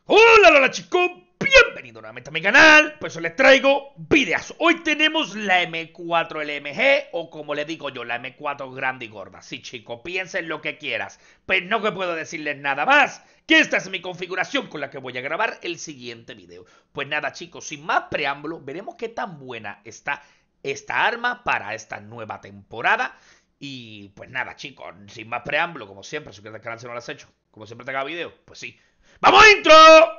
Hola chicos, bienvenidos nuevamente a mi canal. Pues hoy les traigo videos. Hoy tenemos la M4 LMG, o como le digo yo, la M4 grande y gorda. Sí chicos, piensen lo que quieras, pero no que puedo decirles nada más, que esta es mi configuración con la que voy a grabar el siguiente video. Pues nada chicos, sin más preámbulo, veremos qué tan buena está esta arma para esta nueva temporada. Y pues nada chicos, sin más preámbulo, como siempre, suscríbete al canal si no lo has hecho. Como siempre te hago video, pues sí. ¡Vamos intro!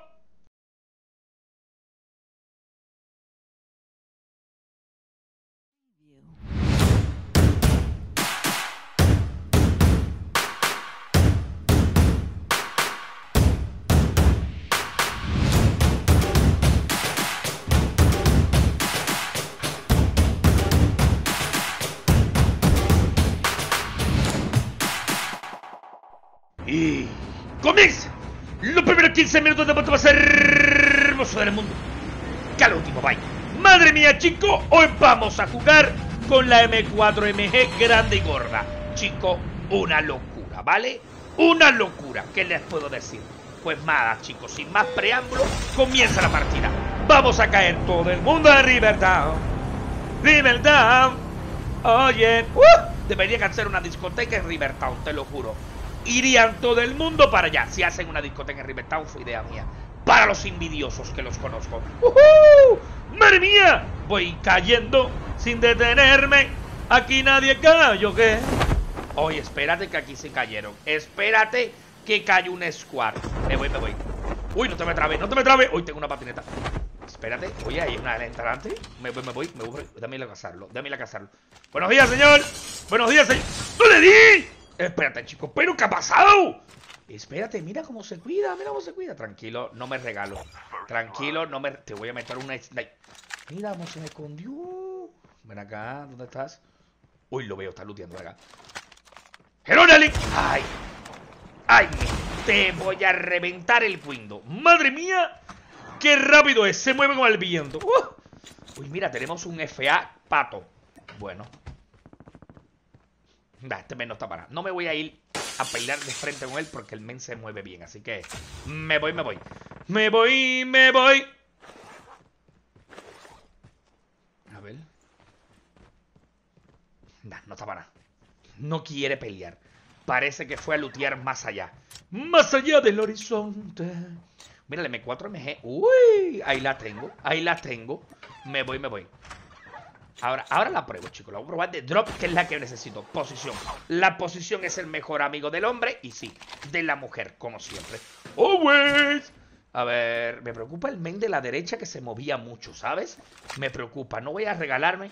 Y comienza los primeros 15 minutos de punto más hermoso del mundo. Que al último, vaya. Madre mía, chicos, hoy vamos a jugar con la M4MG grande y gorda. Chicos, una locura, ¿vale? Una locura, ¿qué les puedo decir? Pues nada, chicos, sin más preámbulo, comienza la partida. Vamos a caer todo el mundo a Rivertown. Rivertown. Oye, debería hacer una discoteca en Rivertown, te lo juro. Irían todo el mundo para allá. Si hacen una discoteca en Rivertown, fue idea mía. Para los envidiosos que los conozco. ¡Madre mía! Voy cayendo sin detenerme. Aquí nadie cayó, ¿qué? Oye, espérate que aquí se cayeron. Espérate que cayó un squad. Me voy. Uy, no te me trabes, no te me trabes. Uy, tengo una patineta. Espérate, oye, hay una lenta delante. Me voy. Dame a cazarlo. Buenos días, señor. Buenos días, señor. ¡No le di! Espérate, chicos, ¿pero qué ha pasado? Espérate, mira cómo se cuida, Tranquilo, no me regalo. Tranquilo, no me... Te voy a meter una... Mira cómo se me escondió. Ven acá, ¿dónde estás? Uy, lo veo, está looteando, ven acá. ¡Jerónimo! ¡Ay! Te voy a reventar el window. ¡Madre mía! ¡Qué rápido es! Se mueve con el viento. Uy, mira, tenemos un FA pato. Bueno. Este men no está para. No me voy a ir a pelear de frente con él porque el men se mueve bien. Así que me voy. A ver. No está para. No quiere pelear. Parece que fue a lootear más allá. Más allá del horizonte. Mira, el M4MG. Uy, ahí la tengo. Me voy. Ahora la pruebo, chicos. La voy a probar de drop, que es la que necesito. Posición. La posición es el mejor amigo del hombre. Y sí, de la mujer, como siempre. Always. A ver, me preocupa el men de la derecha que se movía mucho, ¿sabes? Me preocupa. No voy a regalarme.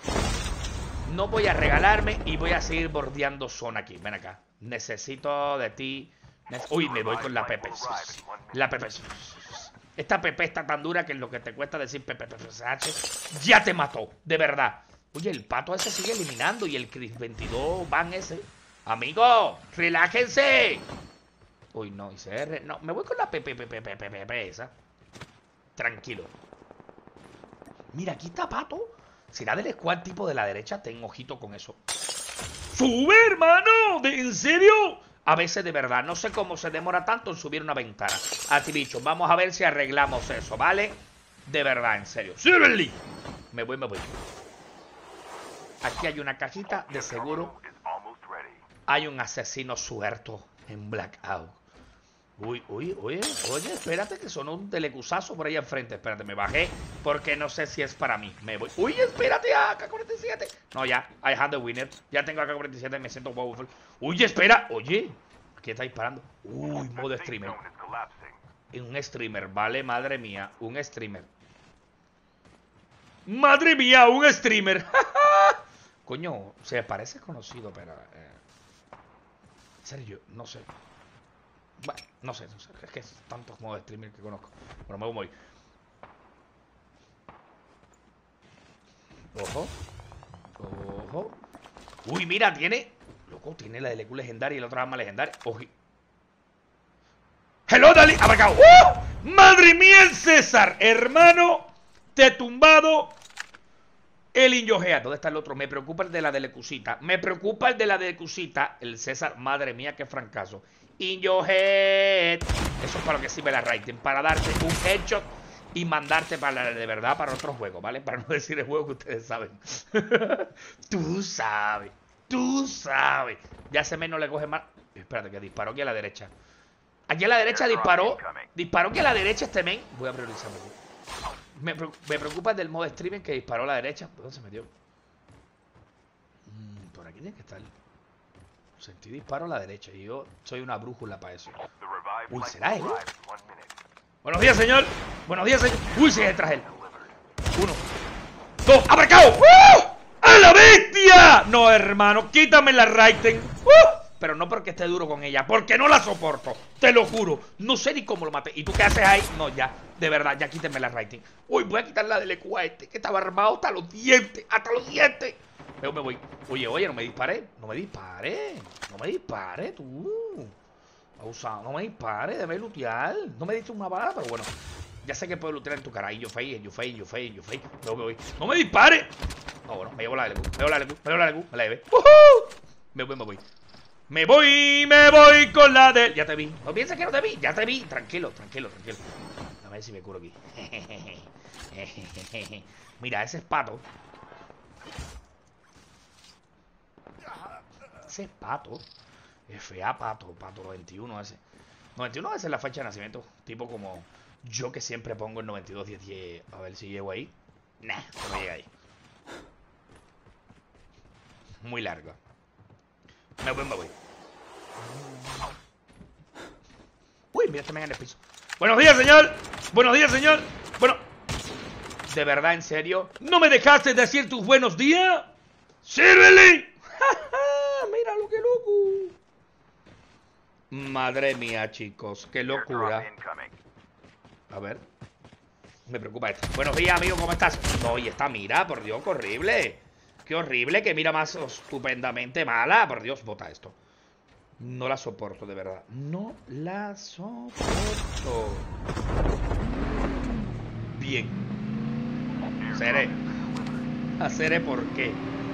Y voy a seguir bordeando zona aquí. Ven acá. Necesito de ti. Uy, me voy con la Pepe. La Pepe. Esta Pepe está tan dura que es lo que te cuesta decir Pepe ya te mató, de verdad. Oye, el pato ese sigue eliminando y el Chris 22 van ese. Amigo, relájense. Uy, no, no, me voy con la Pepe esa. Tranquilo. Mira, aquí está pato. ¿Será del squad tipo de la derecha? Ten ojito con eso. ¡Sube, hermano! ¿En serio? A veces de verdad, no sé cómo se demora tanto en subir una ventana. Así bicho, vamos a ver si arreglamos eso, ¿vale? De verdad, en serio. ¡Súbele! Me voy. Aquí hay una cajita, de seguro. Hay un asesino suelto en Blackout. Uy, oye, espérate que sonó un telecusazo por ahí enfrente. Espérate, me bajé porque no sé si es para mí. Me voy. Uy, espérate, AK-47. No, ya, I had the winner. Ya tengo AK-47, me siento powerful. Uy, espera, oye. ¿Qué está disparando? Uy, modo streamer. Un streamer, vale, madre mía, un streamer. Madre mía, un streamer. Coño, se parece conocido, pero... en serio, no sé. Bueno, no sé, es que es tantos modos de streamer que conozco. Bueno, me voy. Ojo. Uy, mira, tiene... Loco, tiene la de LQ legendaria y la otra arma legendaria. Ojo. ¡Hello, Dali! ¡Abarcado! ¡Madre mía, el César! Hermano, te he tumbado el Injogea. ¿Dónde está el otro? Me preocupa el de la DLQcita. El César, madre mía, qué francazo. in your head. Eso es para lo que sirve la Raiden, para darte un headshot y mandarte para de verdad para otro juego, ¿vale? Para no decir el juego que ustedes saben. Tú sabes. Tú sabes. Ya ese men no le coge más. Espérate, que disparó aquí a la derecha. Aquí a la derecha disparó. Disparó aquí a la derecha este men. Voy a priorizarme aquí. Me preocupa del modo streaming que disparó a la derecha. ¿Por dónde se metió? Por aquí tiene que estar. Sentí disparo a la derecha y yo soy una brújula para eso. Uy, ¿será él? Buenos días, señor. Buenos días, señor. Uy, sí, es tras él. 1, 2, ¡abarcado! ¡A la bestia! No, hermano, quítame la Raiden. Pero no porque esté duro con ella, porque no la soporto. Te lo juro. No sé ni cómo lo maté. ¿Y tú qué haces ahí? No, ya. De verdad, ya quítenme la Raiden. Uy, voy a quitar la del EQ a este, que estaba armado hasta los dientes. ¡Hasta los dientes! Pero me voy. Oye, no me disparé. No me disparé. No me disparé, tú. Abusado. No me disparé. Debe lootear. No me diste una bala, pero bueno. Ya sé que puedo lootear en tu cara. Y yo fake. No me voy. No me dispare. No, bueno, me llevo la LQ. Me llevo la LQ. Me la llevé. Me voy. Me voy con la de... Ya te vi. No pienses que no te vi. Ya te vi. Tranquilo. A ver si me curo aquí. Mira, ese es Pato. Ese es Pato. FA Pato 91 ese. 91 esa es la fecha de nacimiento. Tipo como yo que siempre pongo el 92, 10, 10. A ver si llego ahí. Nah, no me llega ahí. Muy larga. Me voy. Uy, mira este men en el piso. Buenos días, señor. Bueno, de verdad, en serio, ¿no me dejaste decir tus buenos días? ¡Sírvele! Mira lo que loco. Madre mía, chicos, qué locura. A ver. Me preocupa esto. Buenos días, amigo, ¿cómo estás? No, y esta mira, por Dios, qué horrible. Qué horrible, que mira más estupendamente mala. Por Dios, bota esto. No la soporto, de verdad. No la soporto. Bien. Seré por qué.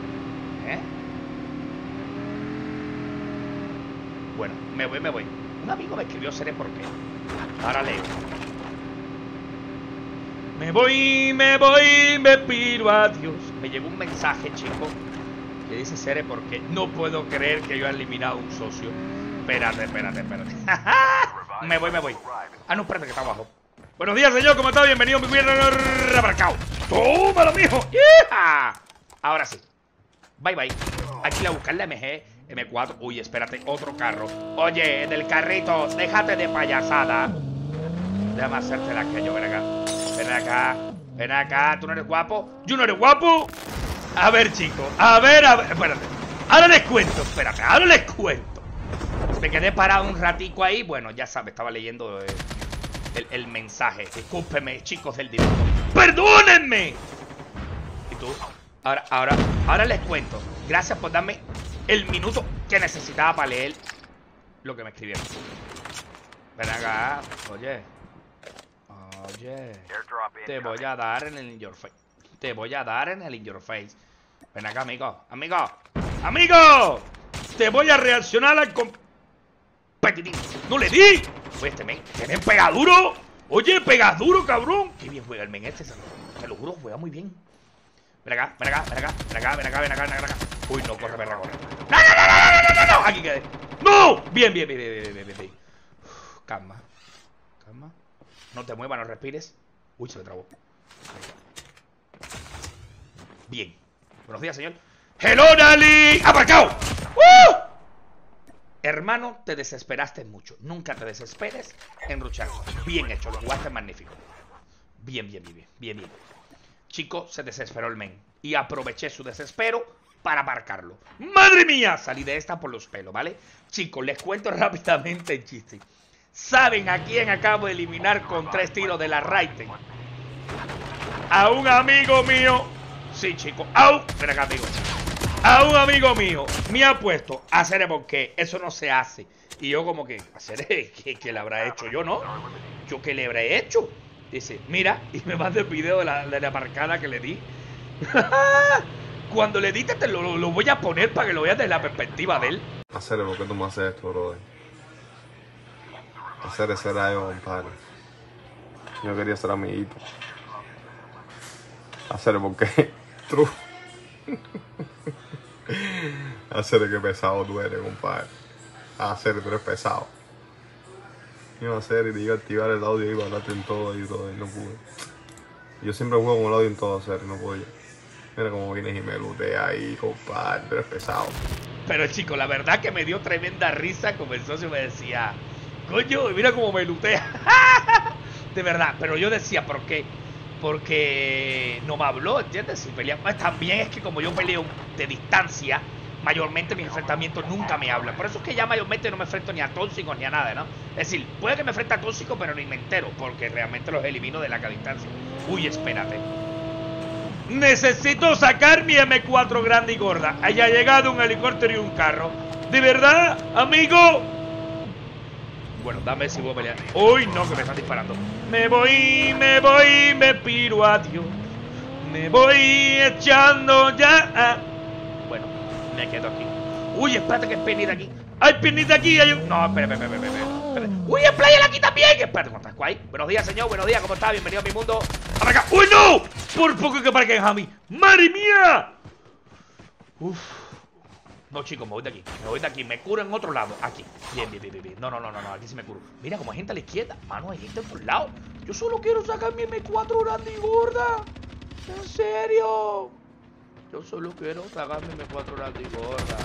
Bueno, me voy. Un amigo me escribió seré por qué. Ahora leo. Me voy, me pido a Dios. Me llegó un mensaje, chico, que dice seré por qué. No puedo creer que yo he eliminado un socio. Espérate. Me voy. Ah, no, espérate, que está abajo. Buenos días, señor, ¿cómo está? Bienvenido a mi gobierno rebarcado. ¡Tómalo, mijo! ¡Yeah! Ahora sí. Bye. Aquí la buscar la MG M4. Uy, espérate, otro carro. Oye, del carrito, déjate de payasada. Déjame hacerte la que yo. Ven acá. ¿Tú no eres guapo? ¿Yo no eres guapo? A ver, chicos. A ver. Espérate. Ahora les cuento. Me quedé parado un ratico ahí. Bueno, ya sabes, estaba leyendo el mensaje. Discúlpeme, chicos del directo. ¡Perdónenme! ¿Y tú? Ahora les cuento. Gracias por darme el minuto que necesitaba para leer lo que me escribieron. Ven acá. Oye, te voy a dar en el in your face. Ven acá, amigo. Te voy a reaccionar al competitivo. ¡No le di! Oye, este men pega duro. Oye, pegas duro, cabrón. Qué bien juega el men este. Te lo juro, juega muy bien. Ven acá. Uy, no, corre. No. Aquí quedé. ¡No! Bien. Calma. No te muevas, no respires. Uy, se me trabó. Bien. Buenos días, señor. ¡Hello, Nali! ¡Aparcado! Hermano, te desesperaste mucho. Nunca te desesperes en ruchar. Bien hecho, lo jugaste magnífico. Bien. Chico, se desesperó el men. Y aproveché su desespero para aparcarlo. ¡Madre mía! Salí de esta por los pelos, ¿vale? Chicos, les cuento rápidamente el chiste. ¿Saben a quién acabo de eliminar con 3 tiros de la Raiden? A un amigo mío. Sí, chicos. Ven acá, amigo. A un amigo mío me ha puesto a hacer porque eso no se hace. Y yo como que, hacer ¿qué le habrá hecho yo, no? ¿Yo qué le habré hecho? Dice, mira, y me manda el video de la marcada que le di. Cuando le edite te lo voy a poner para que lo veas desde la perspectiva de él. Hacer, ¿por qué tú me haces esto, brother? Hacer ese era yo, compadre. Yo quería ser amiguito. Hacer porque tú. Hacer que pesado tú eres, compadre. Hacer tú eres pesado. Iba a hacer y te iba a activar el audio y iba a hablarte en todo y todo y no pude. Yo siempre juego con el audio en todo, hacer y no podía. Mira cómo vienes y me lutea ahí, compadre, tú eres pesado. Pero chico, la verdad que me dio tremenda risa como el socio me decía, coño, mira cómo me lutea. De verdad, pero yo decía, ¿por qué? Porque no me habló, ¿entiendes? Si pelea, pues también es que como yo peleo de distancia, mayormente mis enfrentamientos nunca me hablan. Por eso es que ya mayormente no me enfrento ni a tóxicos ni a nada, ¿no? Es decir, puede que me enfrente a tóxicos, pero ni me entero, porque realmente los elimino de larga distancia. Uy, espérate. Necesito sacar mi M4 grande y gorda. Haya llegado un helicóptero y un carro. ¿De verdad, amigo? Bueno, dame si voy a pelear. Uy, no, que me están disparando. Me voy, me piro a Dios. Me voy echando ya. Bueno, me quedo aquí. Uy, espérate que hay penita aquí. Hay penita aquí. Hay un... No, espera. Uy, hay player aquí también. Espérate, ¿cómo estás, Kwai? Buenos días, señor. Buenos días, ¿cómo estás? Bienvenido a mi mundo. ¡Para acá! ¡Uy, no! Por poco que parquen a mí. ¡Madre mía! Uf. No, chicos, me voy de aquí. Me voy de aquí. Me curo en otro lado. Aquí. Bien. No. Aquí sí me curo. Mira, como hay gente a la izquierda. Mano, hay gente en todos lados. Yo solo quiero sacar mi M4 grande y gorda. ¿En serio? Yo solo quiero sacar mi M4 grande y gorda.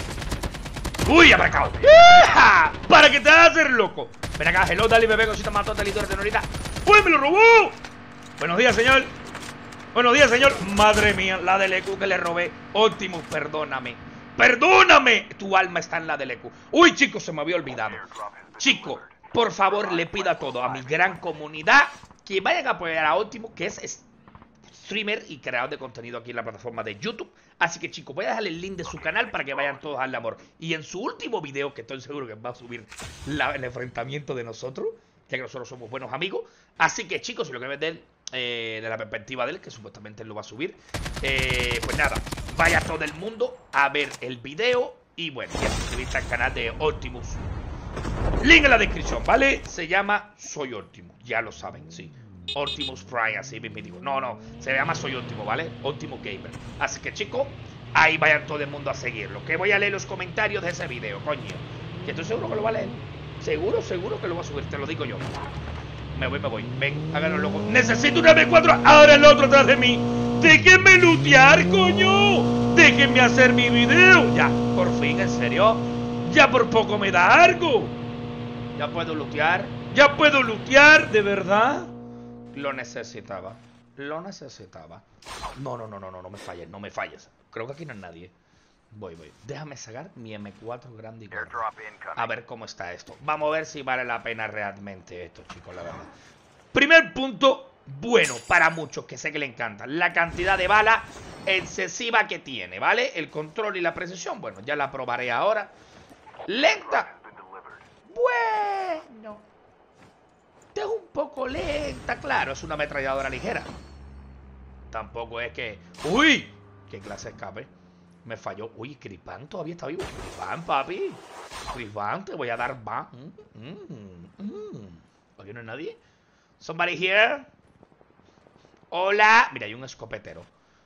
¡Uy, abracado! ¡Eja! ¡Para que te hagas hacer loco! Ven acá, hello, dale, bebé, cosita más tonta, de señorita. ¡Uy, me lo robó! Buenos días, señor. Buenos días, señor. Madre mía, la del EQ que le robé. Optimus, perdóname. ¡Perdóname! Tu alma está en la del EQ. Uy, chicos, se me había olvidado. Chico, por favor, le pido a todo, a mi gran comunidad, que vayan a apoyar a Optimus, que es streamer y creador de contenido aquí en la plataforma de YouTube. Así que, chicos, voy a dejarle el link de su canal para que vayan todos a darle amor. Y en su último video, que estoy seguro que va a subir el enfrentamiento de nosotros, ya que nosotros somos buenos amigos. Así que, chicos, si lo quieren ver de la perspectiva de él, que supuestamente él lo va a subir, pues nada, vaya todo el mundo a ver el video y bueno, y a suscribirse al canal de Optimus. Link en la descripción, ¿vale? Se llama Soy Optimus, ya lo saben, sí. Optimus Prime, así mismo digo. No, se llama Soy Optimus, ¿vale? Optimus Gamer. Así que, chicos, ahí vayan todo el mundo a seguirlo. Que voy a leer los comentarios de ese video, coño. Que estoy seguro que lo va a leer. Seguro que lo va a subir, te lo digo yo. Me voy. Ven, háganlo loco. Necesito una M4. Ahora el otro atrás de mí. Déjenme lootear, coño. Déjenme hacer mi video. Ya, por fin, en serio. Ya por poco me da algo. Ya puedo lootear. ¿De verdad? Lo necesitaba. No me falles. Creo que aquí no hay nadie. Voy. Déjame sacar mi M4 grande y gordo. A ver cómo está esto. Vamos a ver si vale la pena realmente esto, chicos, la verdad. Primer punto, bueno, para muchos, que sé que le encanta. La cantidad de bala excesiva que tiene, ¿vale? El control y la precisión, bueno, ya la probaré ahora. Lenta. Bueno. Es un poco lenta, claro, es una ametralladora ligera. Tampoco es que... ¡Uy! ¿Qué clase de escape? Me falló. Uy, Crispan todavía está vivo. Crispan, papi. Crispan, te voy a dar más. ¿Aquí no hay nadie? Somebody here. Hola. Mira, hay un escopetero.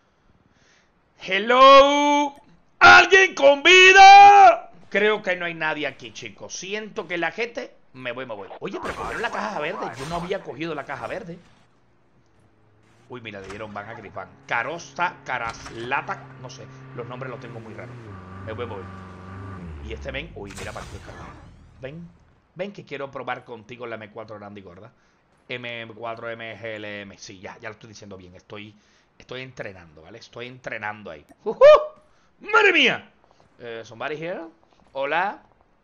Hello. ¿Alguien con vida? Creo que no hay nadie aquí, chicos. Siento que la gente... Me voy. Oye, pero cogieron la caja verde. Yo no había cogido la caja verde. Uy, mira, le dieron van a Crispan. Carosta, Caraslata. No sé, los nombres los tengo muy raros. Me voy. Y este ven. Uy, mira para qué carga. Ven que quiero probar contigo la M4 grande y gorda. M4 MGLM. Sí, ya lo estoy diciendo bien. Estoy entrenando, ¿vale? Estoy entrenando ahí. ¡Madre mía! Somebody here. Hola.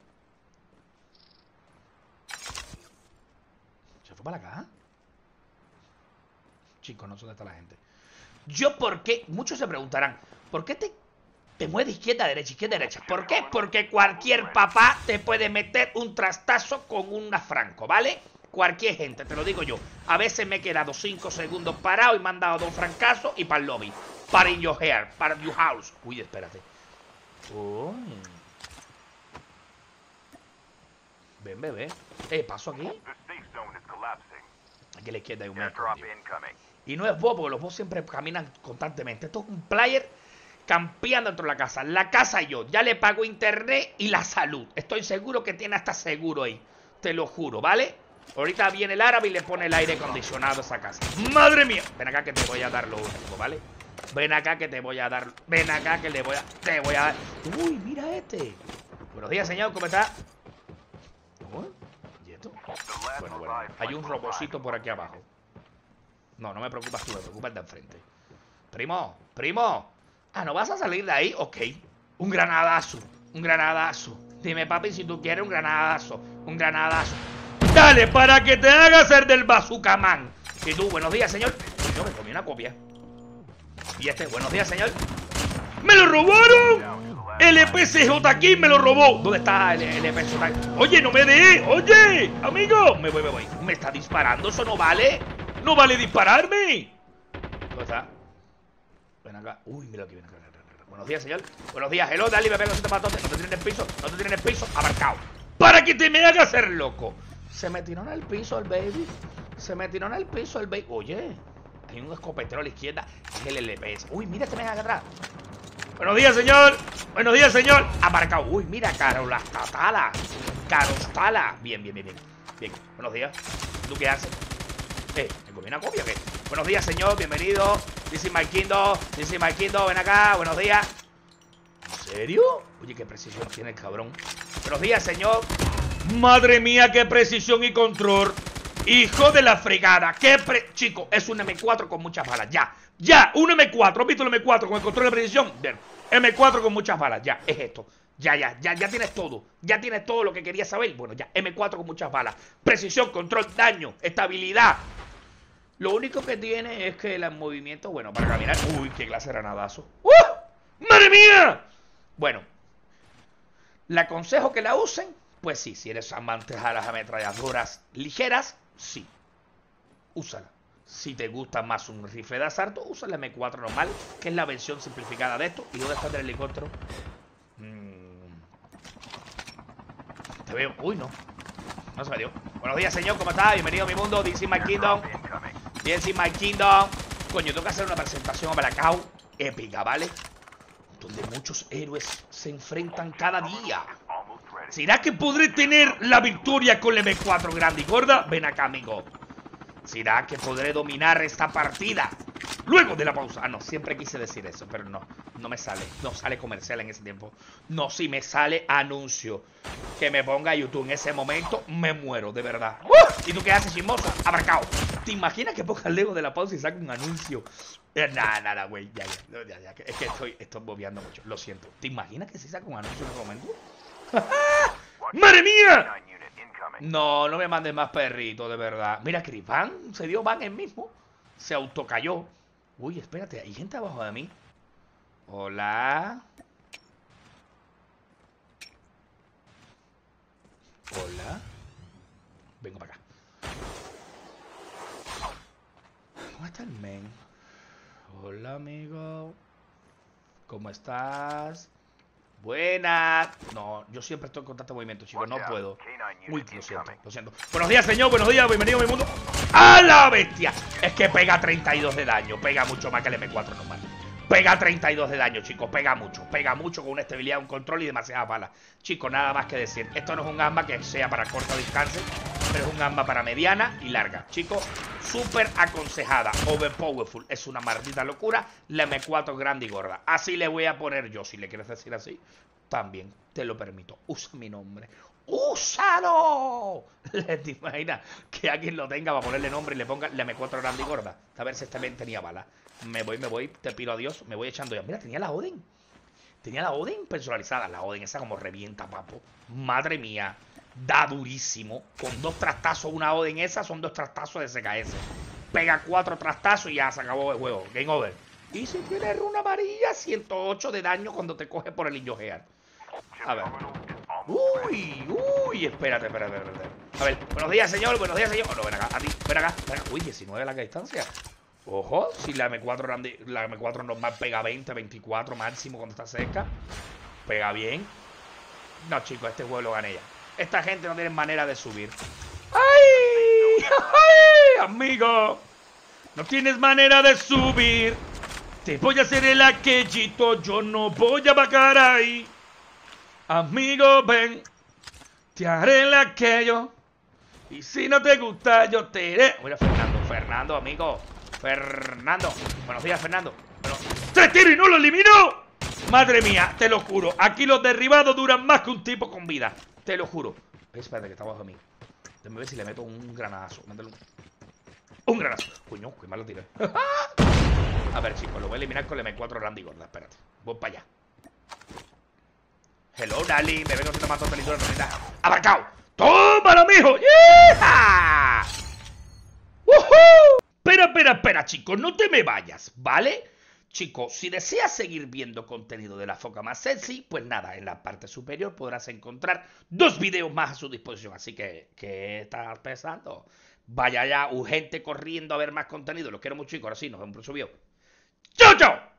¿Se fue para la caja? Chicos, no sé dónde está la gente. Yo, ¿por qué? Muchos se preguntarán, ¿por qué te mueves de izquierda a derecha, izquierda a derecha? ¿Por qué? Porque cualquier papá te puede meter un trastazo con una franco, ¿vale? Cualquier gente, te lo digo yo. A veces me he quedado 5 segundos parado y me han dado 2 francazos y para el lobby. Para in your hair, para your house. Uy, espérate. Ven, bebé. Paso aquí. Aquí a la izquierda hay un metro. Y no es bobo, porque los bots siempre caminan constantemente. Esto es un player campeando dentro de la casa. La casa yo. Ya le pago internet y la salud. Estoy seguro que tiene hasta seguro ahí. Te lo juro, ¿vale? Ahorita viene el árabe y le pone el aire acondicionado a esa casa. ¡Madre mía! Ven acá que te voy a dar lo último, ¿vale? Ven acá que te voy a dar. Ven acá que te voy a dar. Uy, mira este. Buenos días, señor, ¿cómo está? ¿Y esto? Bueno. Hay un robocito por aquí abajo. No me preocupas tú, me preocupa el de enfrente. Primo. Ah, ¿no vas a salir de ahí? Ok. Un granadazo. Dime, papi, si tú quieres un granadazo. Dale, para que te haga ser del Bazooka Man. Y tú, buenos días, señor. Yo me comí una copia. Y este, buenos días, señor. ¡Me lo robaron! El EPCJ aquí me lo robó. ¿Dónde está el EPCJ? Oye, no me dé. Oye, amigo. Me voy. Me está disparando, eso no vale. No vale dispararme. ¿Dónde está? Ven acá. Uy, mira aquí, ven acá. Buenos días, señor. Buenos días, hello, dale, me pego si te mato. No te tiren en el piso. Abarcado. Para que te me haga ser loco. Se me tiró en el piso el baby. Oye, hay un escopetero a la izquierda. Es el LPS. Uy, mira este mega acá atrás. Buenos días, señor. Abarcado. Uy, mira, Carostala. Bien. Buenos días. ¿Tú qué haces? ¿Me comí una copia o qué? Buenos días, señor. Bienvenido. This is my kingdom. Ven acá. Buenos días. ¿En serio? Oye, qué precisión tiene el cabrón. Buenos días, señor. Madre mía, qué precisión y control. Hijo de la fregada. Chico, es un M4 con muchas balas. Ya, un M4. ¿Has visto el M4 con el control de precisión? Bien. M4 con muchas balas. Ya, es esto. Ya tienes todo. Ya tienes todo lo que querías saber. Bueno, ya, M4 con muchas balas. Precisión, control, daño, estabilidad. Lo único que tiene es que el movimiento, bueno, para caminar. Uy, qué clase de granadazo. ¡Madre mía! Bueno, le aconsejo que la usen. Pues sí, si eres amante a las ametralladoras ligeras, sí, úsala. Si te gusta más un rifle de asalto, usa el M4 normal, que es la versión simplificada de esto. ¿Y dónde está el helicóptero? Te veo. Uy, no se me dio. Buenos días, señor, ¿cómo está? Bienvenido a mi mundo. This is my kingdom. Coño, tengo que hacer una presentación a Blackout épica, ¿vale? Donde muchos héroes se enfrentan cada día. ¿Será que podré tener la victoria con el M4 grande y gorda? Ven acá, amigo. ¿Será que podré dominar esta partida? Luego de la pausa. Ah, no, siempre quise decir eso, pero no me sale. No sale comercial en ese tiempo. No, si me sale anuncio. Que me ponga YouTube en ese momento, me muero, de verdad. ¿Y tú qué haces, chismoso? Abarcado. ¿Te imaginas que ponga luego de la pausa y saque un anuncio? Nada, güey, ya. Es que estoy bobeando mucho, lo siento. ¿Te imaginas que se saca un anuncio en ese momento? ¡Madre mía! No me mandes más perrito, de verdad. Mira, Chris Van se dio ban él mismo. Se autocayó. Uy, espérate, hay gente abajo de mí. Hola. Vengo para acá. ¿Dónde está el men? Hola, amigo. ¿Cómo estás? Buenas. No, yo siempre estoy en constante movimiento, chicos. No puedo. Uy, lo siento. Buenos días, señor. Buenos días. Bienvenido a mi mundo. ¡A la bestia! Es que pega 32 de daño. Pega mucho más que el M4 normal. Pega 32 de daño, chicos. Pega mucho con una estabilidad, un control y demasiadas balas. Chicos, nada más que decir. Esto no es un arma que sea para corta distancia, pero es un arma para mediana y larga. Chicos, súper aconsejada. Overpowerful. Es una maldita locura. La M4 grande y gorda. Así le voy a poner yo. Si le quieres decir así, también te lo permito. Usa mi nombre. ¡Úsalo! ¿Te imaginas que alguien lo tenga para ponerle nombre y le ponga la M4 grande y gorda? A ver si este men tenía bala. Me voy, te pido adiós. Me voy echando ya. Mira, tenía la Oden. Tenía la Oden personalizada. La Oden esa como revienta, papo. Madre mía. Da durísimo. Con 2 trastazos, una Oden esa, son 2 trastazos de SKS. Pega 4 trastazos y ya se acabó el juego. Game over. Y si tiene runa amarilla, 108 de daño cuando te coge por el Injohear. A ver. Uy, espérate. A ver, buenos días, señor. Oh, no, ven acá, a ti, ven acá. Uy, 19 a la distancia. Ojo, si la M4 normal pega 20, 24 máximo cuando está cerca. Pega bien. No, chicos, este juego lo gané ya. Esta gente no tiene manera de subir. ¡Ay! ¡Ay! Amigo, no tienes manera de subir. Te voy a hacer el aquellito, yo no voy a bajar ahí. Amigo, ven, te haré el aquello. Y si no te gusta, yo te iré. Mira, Fernando, amigo. Fernando. Buenos días, Fernando. Bueno, ¡3 tiros y no lo eliminó! Madre mía, te lo juro. Aquí los derribados duran más que un tipo con vida. Te lo juro. Espérate, que está abajo de mí. Déjame ver si le meto un granadazo. Mételo. Un granazo. Coño, qué mal lo tiré. A ver, chicos, lo voy a eliminar con el M4 grande y gorda. Espérate. Voy para allá. Hello, Dali. Me vengo siendo más tontelito de la realidad. ¡Abarcado! ¡Tómalo, mijo! ¡Yeah! ¡Woohoo! Espera, chicos. No te me vayas, ¿vale? Chicos, si deseas seguir viendo contenido de la foca más sexy, pues nada, en la parte superior podrás encontrar 2 videos más a su disposición. Así que, ¿qué estás pensando? Vaya ya, urgente corriendo a ver más contenido. Los quiero mucho, chicos. Ahora sí, nos vemos en un próximo video. ¡Chao, chao!